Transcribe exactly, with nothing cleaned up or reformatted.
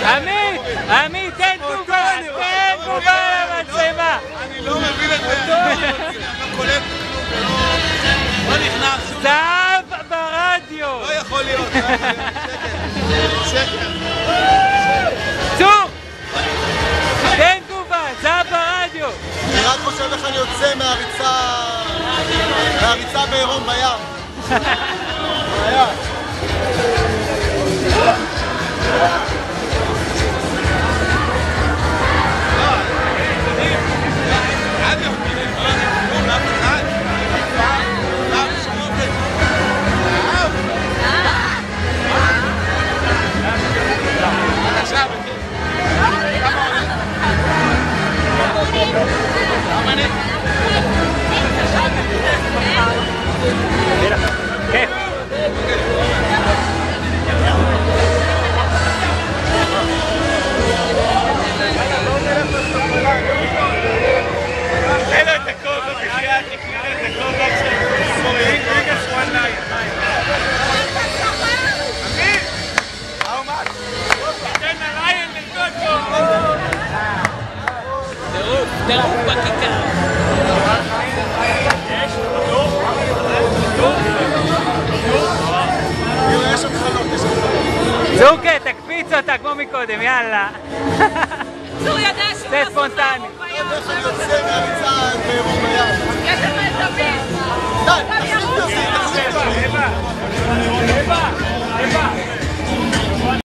עמית! עמית, תן תגובה! תן תגובה למצלמה! אני לא מבין את זה, אני לא קולט כלום, לא נכנס. זהב ברדיו! לא יכול להיות, שקר. צור! תן תגובה, זהב ברדיו! אני רק חושב איך אני יוצא מהריצה, מהריצה בעירום בים. בים. כיף. תן לו את הכובע, בחייאת, תקנה את הכובע עכשיו. רגע וואלה. אמיר! תן לליין לרקוד פה. טירוף, טירוף בכיכר. יש עוד חלות, יש עוד חלות. זוקה, תקפיץ אותה כמו מקודם, יאללה.